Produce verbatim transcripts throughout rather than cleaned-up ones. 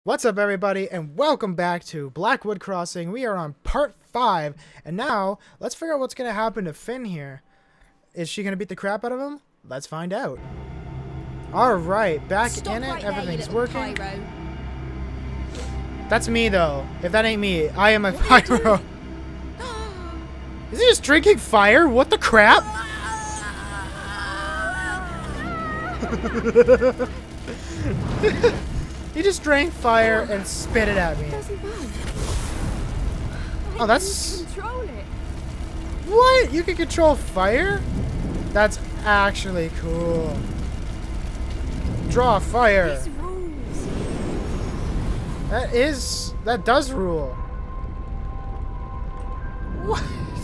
What's up, everybody, and welcome back to Blackwood Crossing. We are on part five, and now let's figure out what's going to happen to Finn here. Is she going to beat the crap out of him? Let's find out. Alright, back Stop in it, right there, everything's you working. pyro. That's me, though. If that ain't me, I am a pyro. Is he just drinking fire? What the crap? He just drank fire and spit it at me. Oh, that's... Control it. What? You can control fire? That's actually cool. Draw fire. This rules. That is... That does rule. What?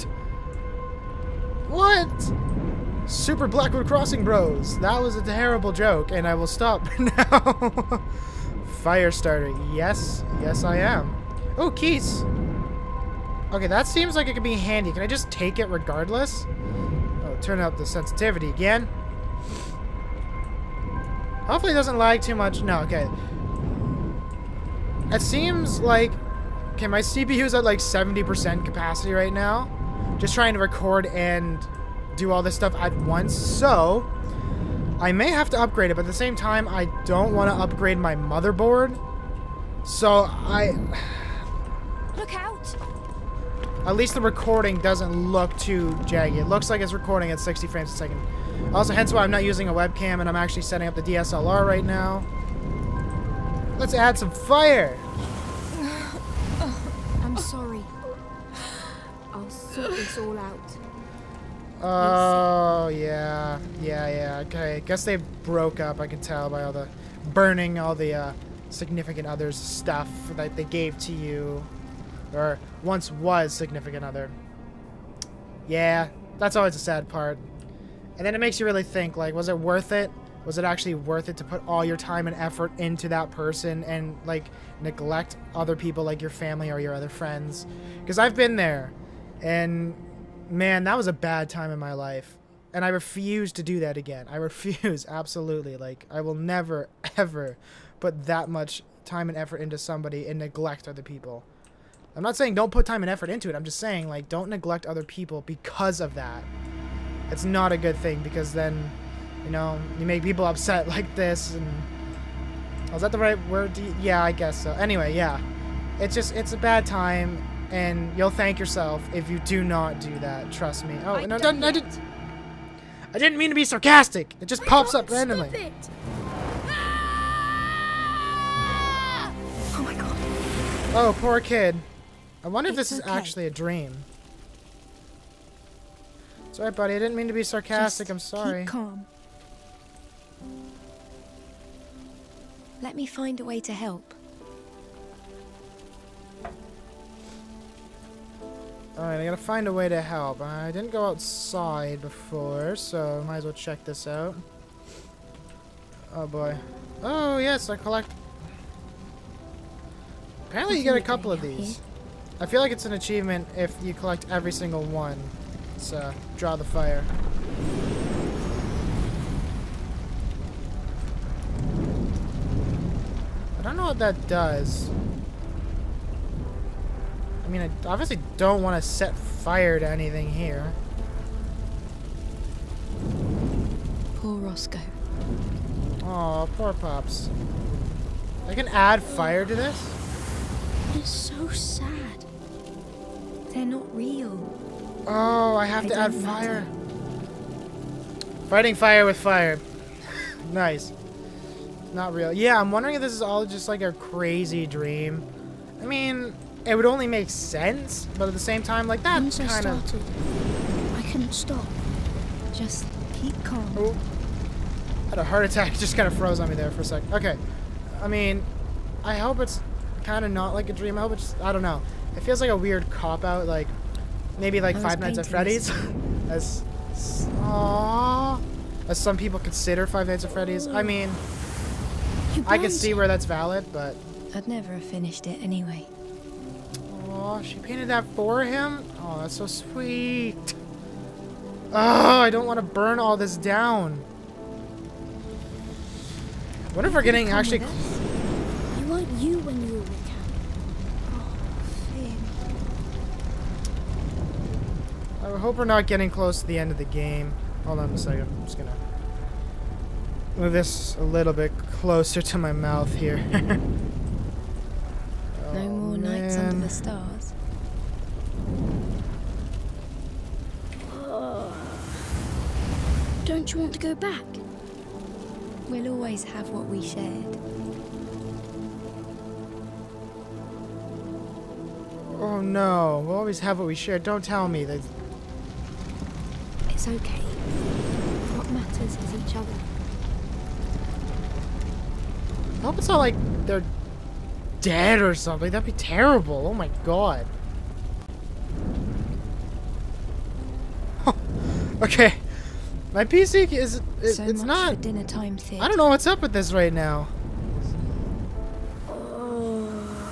What? Super Blackwood Crossing Bros. That was a terrible joke, and I will stop now. Fire starter. Yes. Yes, I am. Oh, keys. Okay, that seems like it could be handy. Can I just take it regardless? Oh, turn up the sensitivity again. Hopefully it doesn't lag too much. No, okay. It seems like... Okay, my C P U is at like seventy percent capacity right now. Just trying to record and do all this stuff at once. So... I may have to upgrade it, but at the same time, I don't want to upgrade my motherboard. So, I... Look out! At least the recording doesn't look too jagged. It looks like it's recording at sixty frames a second. Also, hence why I'm not using a webcam, and I'm actually setting up the D S L R right now. Let's add some fire! I'm sorry. I'll sort this all out. Oh, yeah. Yeah, yeah. Okay. Guess they broke up, I can tell by all the burning all the uh, significant other's stuff that they gave to you. Or once was significant other. Yeah. That's always a sad part. And then it makes you really think, like, was it worth it? Was it actually worth it to put all your time and effort into that person and, like, neglect other people like your family or your other friends? Because I've been there. And... Man, that was a bad time in my life. And I refuse to do that again. I refuse, absolutely. Like, I will never, ever put that much time and effort into somebody and neglect other people. I'm not saying don't put time and effort into it. I'm just saying, like, don't neglect other people because of that. It's not a good thing because then, you know, you make people upset like this. And oh, is that the right word? Yeah, I guess so. Anyway, yeah. It's just, it's a bad time. And you'll thank yourself if you do not do that. Trust me. Oh, I no, done I didn't. I didn't mean to be sarcastic. It just I pops can't up randomly. stop it. Ah! Oh my god. Oh, poor kid. I wonder if It's this is okay. actually a dream. Sorry, buddy. I didn't mean to be sarcastic. Just I'm sorry. Keep calm. Let me find a way to help. Alright, I gotta find a way to help. I didn't go outside before, so might as well check this out. Oh boy. Oh yes, I collect... Apparently you get a couple of these. I feel like it's an achievement if you collect every single one. So, draw the fire. I don't know what that does. I mean, I obviously don't want to set fire to anything here. Poor Roscoe. Oh, poor Pops. I can add fire to this? It's so sad. They're not real. Oh, I have They to add don't fire. Fighting fire with fire. Nice. Not real. Yeah, I'm wondering if this is all just like a crazy dream. I mean... It would only make sense, but at the same time, like, that Once I kind of... started, I couldn't stop. Just keep calm. Oh. Had a heart attack. Just kind of froze on me there for a sec. Okay. I mean, I hope it's kind of not like a dream. I hope it's... I don't know. It feels like a weird cop-out, like, maybe like Five Nights at Freddy's. as... Aww. As some people consider Five Nights at Freddy's. I mean, I can see where that's valid, but... I'd never have finished it anyway. Oh, she painted that for him? Oh, that's so sweet. Oh, I don't want to burn all this down. I wonder if we're getting actually... You won't you when you were with Cam. Oh, Finn. I hope we're not getting close to the end of the game. Hold on a second. I'm just gonna move this a little bit closer to my mouth here. No Oh, more nights man. under the stars. Oh. Don't you want to go back? We'll always have what we shared. Oh no, we'll always have what we share. Don't tell me that. It's okay. What matters is each other. I hope it's not like they're dead or something. That'd be terrible. Oh my god. Okay. My P C is it, So it's much not. for dinner time theatre. I don't know what's up with this right now. Oh.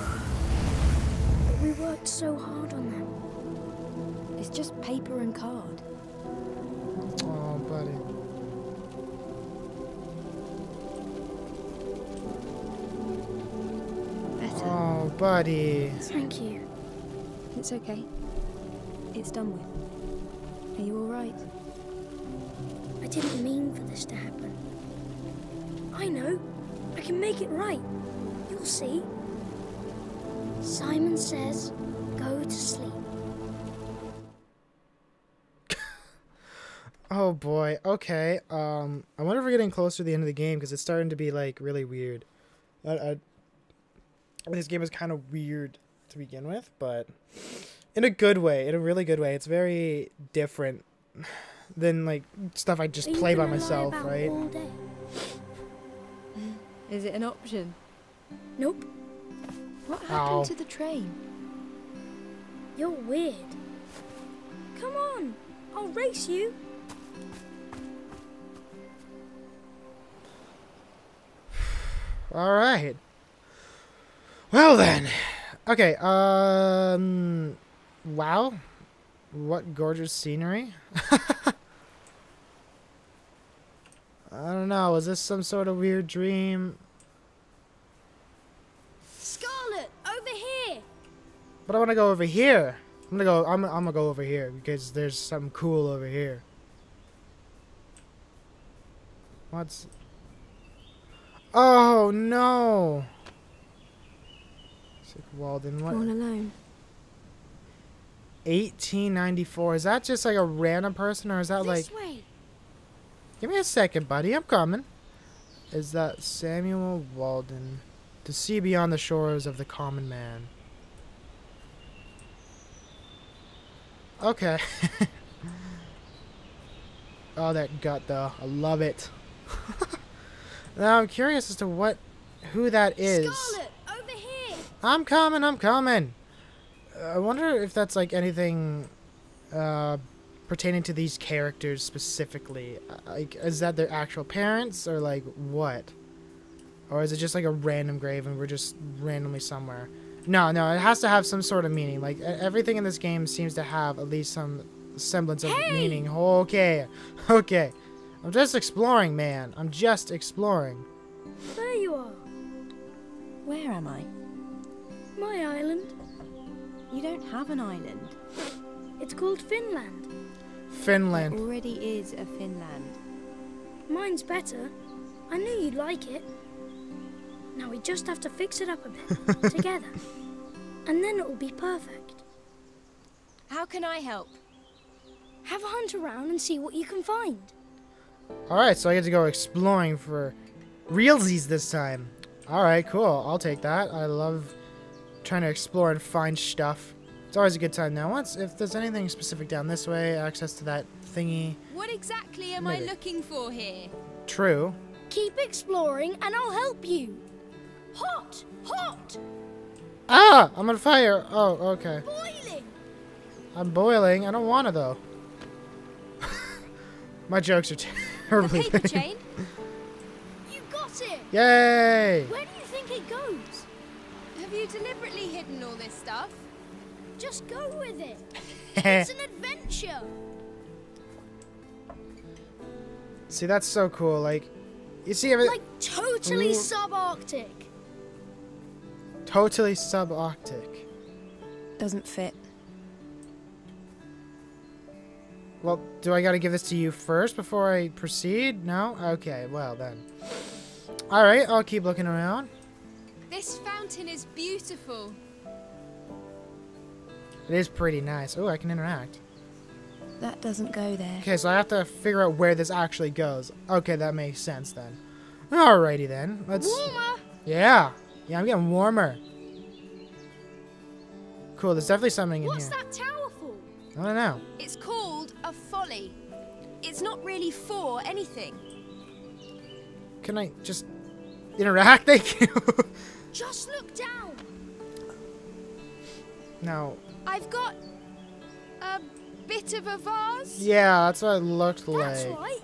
We worked so hard on them. It's just paper and card. Oh, buddy. Better. Oh, buddy. Thank you. It's okay. It's done with. Are you alright? I didn't mean for this to happen. I know. I can make it right. You'll see. Simon says, go to sleep. Oh boy. Okay. Um, I wonder if we're getting closer to the end of the game because it's starting to be like really weird. I, I, this game is kind of weird to begin with, but in a good way. In a really good way. It's very different than like stuff I just Are you play by gonna lie myself, about right? all day? Is it an option? Nope. What happened Ow. to the train? You're weird. Come on. I'll race you. All right. Well then. Okay. Um. Wow. What gorgeous scenery. I don't know. Was this some sort of weird dream? Scarlet, over here. But I want to go over here. I'm gonna go. I'm. I'm gonna go over here because there's something cool over here. What's? Oh no. Sick Walden. What? All alone. eighteen ninety-four. Is that just like a random person, or is that like? This way. Give me a second, buddy. I'm coming. Is that Samuel Walden? To see beyond the shores of the common man. Okay. Oh, that gut though. I love it. Now I'm curious as to what, who that is. Scarlet, over here. I'm coming. I'm coming. I wonder if that's like anything uh, pertaining to these characters specifically. Like, is that their actual parents or like what? Or is it just like a random grave and we're just randomly somewhere? No, no, it has to have some sort of meaning. Like, e- everything in this game seems to have at least some semblance of Hey! meaning. Okay, okay. I'm just exploring, man. I'm just exploring. There you are. Where am I? My island. You don't have an island. It's called Finland. Finland. There already is a Finland. Mine's better. I knew you'd like it. Now we just have to fix it up a bit together. And then it'll be perfect. How can I help? Have a hunt around and see what you can find. Alright, so I get to go exploring for realsies this time. Alright, cool. I'll take that. I love trying to explore and find stuff. It's always a good time. Now, once if there's anything specific down this way, access to that thingy. What exactly am Maybe. I looking for here? True. Keep exploring and I'll help you. Hot! Hot! Ah! I'm on fire! Oh, okay. Boiling! I'm boiling. I don't want to, though. My jokes are The terribly paper big. chain? You got it! Yay! Where do you think it goes? Have you deliberately hidden all this stuff? Just go with it. It's an adventure. See, that's so cool. Like, you see everything. Like totally Ooh. subarctic. Totally subarctic. Doesn't fit. Well, do I gotta give this to you first before I proceed? No? Okay, well then. Alright, I'll keep looking around. This fountain is beautiful. It is pretty nice. Oh, I can interact. That doesn't go there. Okay, so I have to figure out where this actually goes. Okay, that makes sense then. Alrighty then. Let's. Warmer. Yeah. Yeah, I'm getting warmer. Cool, there's definitely something in What's here. that tower for? I don't know. It's called a folly. It's not really for anything. Can I just interact? Thank you. Just look down. No. I've got a bit of a vase. Yeah, that's what it looked That's like. right.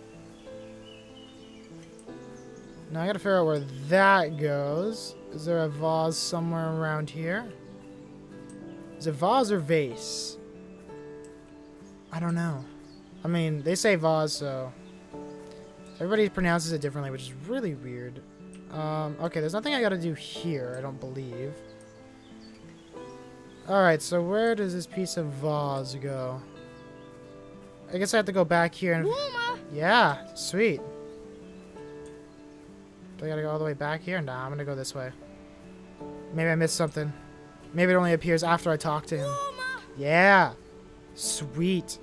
Now I gotta figure out where that goes. Is there a vase somewhere around here? Is it vase or vase? I don't know. I mean, they say vase, so everybody pronounces it differently, which is really weird. Um, okay, there's nothing I gotta do here, I don't believe. Alright, so where does this piece of vase go? I guess I have to go back here and... Warmer. Yeah, sweet. Do I gotta go all the way back here? Nah, I'm gonna go this way. Maybe I missed something. Maybe it only appears after I talk to him. Warmer. Yeah. Sweet.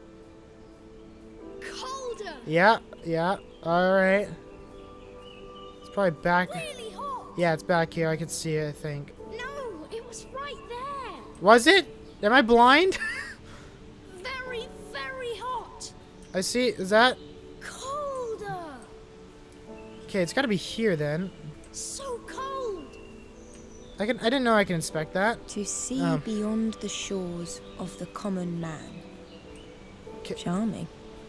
Colder. Yeah, yeah. Alright. It's probably back. Really hot. Yeah, it's back here. I can see it, I think. No, it was right there. Was it? Am I blind? Very, very hot. I see. Is that? Colder. Okay, it's gotta be here then. So cold. I can. I didn't know I can inspect that. To see Um. beyond the shores of the common man. K- Charming.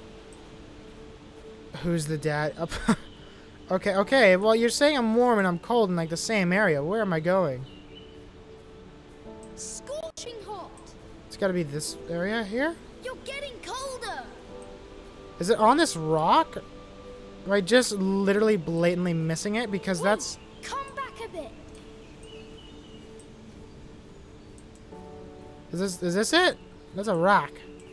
Who's the dad? Up. Okay, okay. Well, you're saying I'm warm and I'm cold in like the same area. Where am I going? Scorching hot. It's gotta be this area here. You're getting colder. Is it on this rock? Am I just literally blatantly missing it? Because Whoa, that's... Come back a bit. Is this, is this it? That's a rock.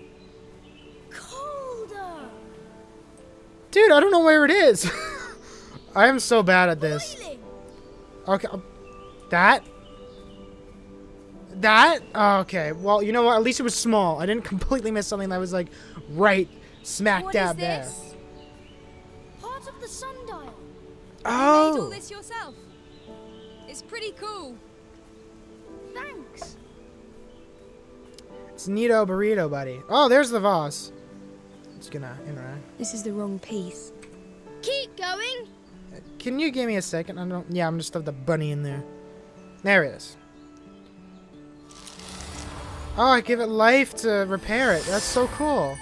Colder. Dude, I don't know where it is. I am so bad at this. Boiling. Okay. uh, That? That? Oh, okay. Well, you know what? At least it was small. I didn't completely miss something that was like right smack What dab is there. this? Part of the sundial. You made Oh. all this yourself. It's pretty cool. Thanks. It's Neato Burrito, buddy. Oh, there's the vase. It's gonna interact. This is the wrong piece. Keep going. Can you give me a second? I don't. Yeah, I'm just stuff the bunny in there. There it is. Oh, I give it life to repair it. That's so cool.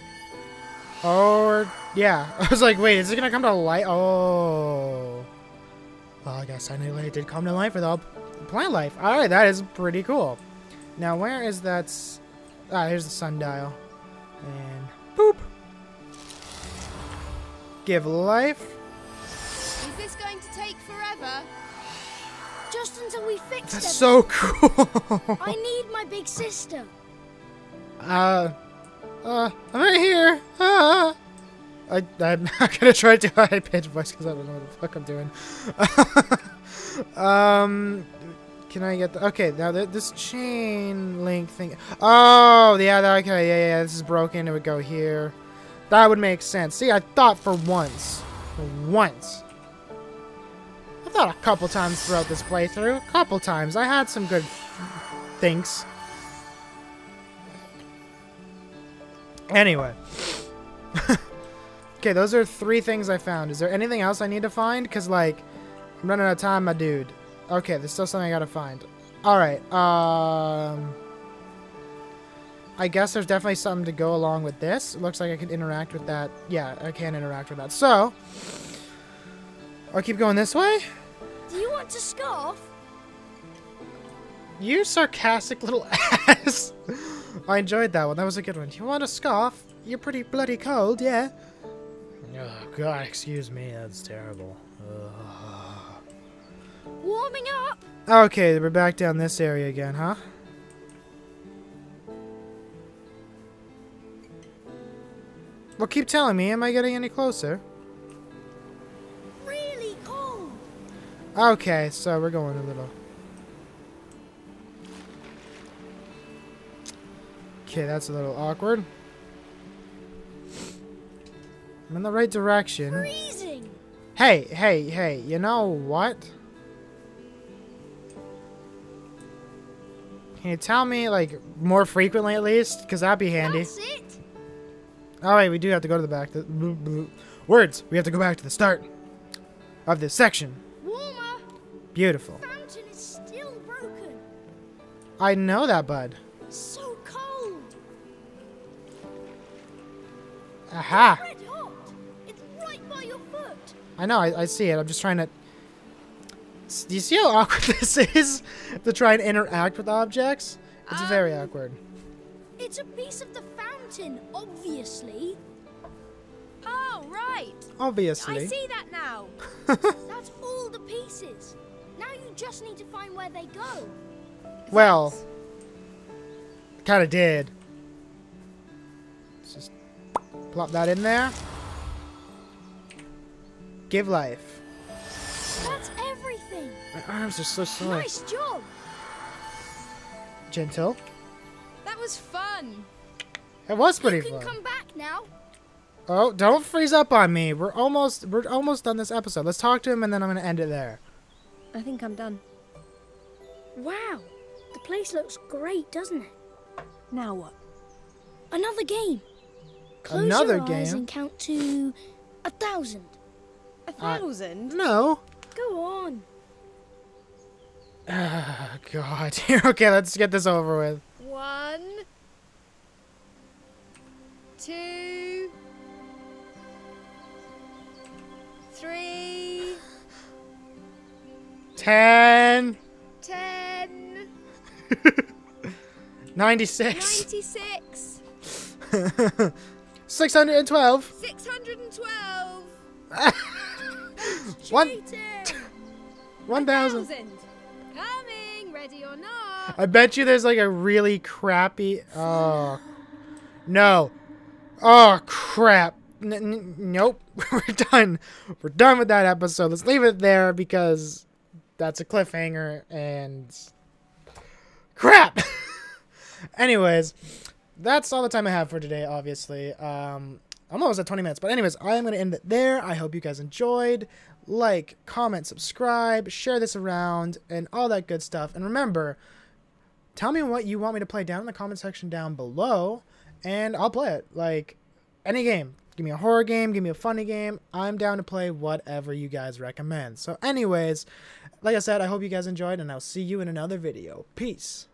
Or yeah, I was like, wait, is it gonna come to life? Oh. Well, I guess I knew it did come to life without plant life. All right, that is pretty cool. Now, where is that? S ah, here's the sundial. And boop. Give life. Is this going to take forever? Just until we fix That's it. so cool. I need my big sister. Uh, uh, I'm right here. Ah. I, I'm not gonna try to do a high pitched voice because I don't know what the fuck I'm doing. um, can I get the, okay, now th this chain link thing. Oh, yeah, that- okay, yeah, yeah, this is broken. It would go here. That would make sense. See, I thought for once. For once. I thought a couple times throughout this playthrough. A couple times. I had some good thinks. Anyway. Okay, those are three things I found. Is there anything else I need to find? Because, like, I'm running out of time, my dude. Okay, there's still something I gotta find. Alright, um... I guess there's definitely something to go along with this. It looks like I can interact with that. Yeah, I can interact with that. So, I'll keep going this way. Do you want to scarf? You sarcastic little ass. I enjoyed that one. That was a good one. You want a scarf? You're pretty bloody cold, yeah? Oh, God, excuse me. That's terrible. Ugh. Warming up. Okay, we're back down this area again, huh? Well, keep telling me. Am I getting any closer? Really cold. Okay, so we're going a little. Okay, that's a little awkward. I'm in the right direction. Freezing. Hey, hey, hey, you know what? Can you tell me, like, more frequently at least? Because that'd be handy. That's it. Oh, wait, we do have to go to the back. The, blah, blah. Words! We have to go back to the start of this section. Warmer. Beautiful. Fountain is still broken. I know that, bud. So cold. Aha! Red hot. It's right by your foot. I know, I, I see it. I'm just trying to... S- Do you see how awkward this is? To try and interact with objects? It's Um, very awkward. It's a piece of the fountain, obviously. Oh, right. Obviously. I see that now. That's all the pieces. Now you just need to find where they go. Well, kind of did. Let's just plop that in there. Give life. That's everything. My arms are so sore. Nice job. Gentle. That was fun. It was pretty You can fun. come back now. Oh, don't freeze up on me. We're almost we're almost done this episode. Let's talk to him and then I'm gonna end it there. I think I'm done. Wow, the place looks great, doesn't it? Now what? Another game. Close Another your eyes game? and count to a thousand. A Uh, thousand? No. Go on. Oh, God. Okay, let's get this over with. One, two, three, Ten. ten, Ninety-six. ninety-six, Six hundred and twelve. six hundred twelve, One. Cheating. One thousand. thousand. Coming, ready or not. I bet you there's like a really crappy. Oh. No. Oh, crap. N- n- nope. We're done. We're done with that episode. Let's leave it there because that's a cliffhanger and. Crap! Anyways, that's all the time I have for today, obviously. Um, I'm almost at twenty minutes. But anyways, I am going to end it there. I hope you guys enjoyed. Like, comment, subscribe, share this around, and all that good stuff. And remember, tell me what you want me to play down in the comment section down below, and I'll play it. Like, any game. Give me a horror game, give me a funny game. I'm down to play whatever you guys recommend. So anyways, like I said, I hope you guys enjoyed, and I'll see you in another video. Peace.